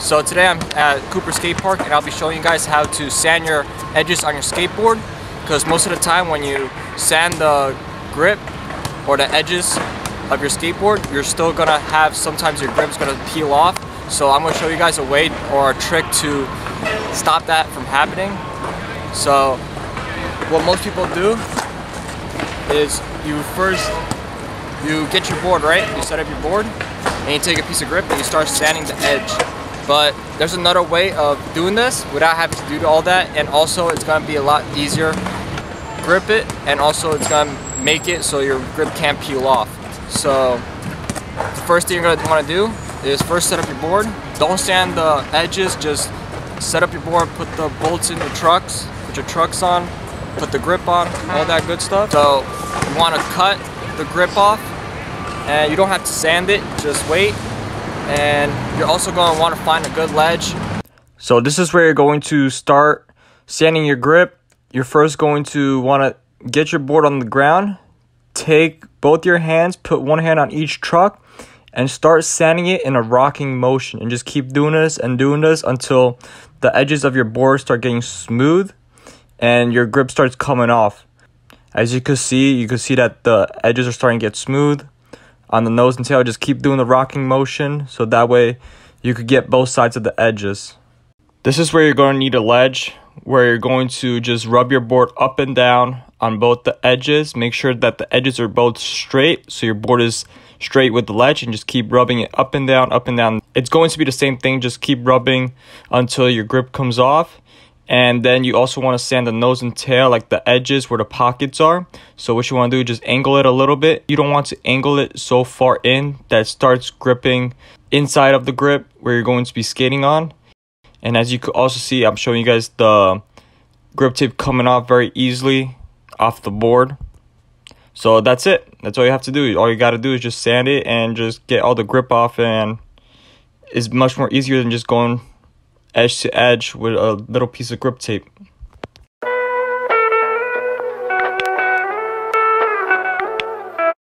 So today I'm at Cooper Skate Park and I'll be showing you guys how to sand your edges on your skateboard, because most of the time when you sand the grip or the edges of your skateboard, you're still gonna have, sometimes your grip's gonna peel off. So I'm gonna show you guys a way or a trick to stop that from happening. So what most people do is you get your board, right? You set up your board and you take a piece of grip and you start sanding the edge. But there's another way of doing this without having to do all that, and also it's gonna be a lot easier. Grip it, and also it's gonna make it so your grip can't peel off. So the first thing you're gonna wanna do is first set up your board. Don't sand the edges, just set up your board, put the bolts in your trucks, put your trucks on, put the grip on, all that good stuff. So you wanna cut the grip off, and you don't have to sand it, just wait. And you're also going to want to find a good ledge. So this is where you're going to start sanding your grip. You're first going to want to get your board on the ground, take both your hands, put one hand on each truck, and start sanding it in a rocking motion, and just keep doing this until the edges of your board start getting smooth and your grip starts coming off. As you can see that the edges are starting to get smooth on the nose and tail. Just keep doing the rocking motion so that way you could get both sides of the edges. This is where you're going to need a ledge, where you're going to just rub your board up and down on both the edges. Make sure that the edges are both straight, so your board is straight with the ledge, and just keep rubbing it up and down, up and down. It's going to be the same thing, just keep rubbing until your grip comes off. And then you also want to sand the nose and tail, like the edges where the pockets are. So what you want to do is just angle it a little bit. You don't want to angle it so far in that it starts gripping inside of the grip where you're going to be skating on. And as you could also see, I'm showing you guys the grip tape coming off very easily off the board. So that's it. That's all you have to do. All you got to do is just sand it and just get all the grip off, and it's much more easier than just going edge to edge with a little piece of grip tape.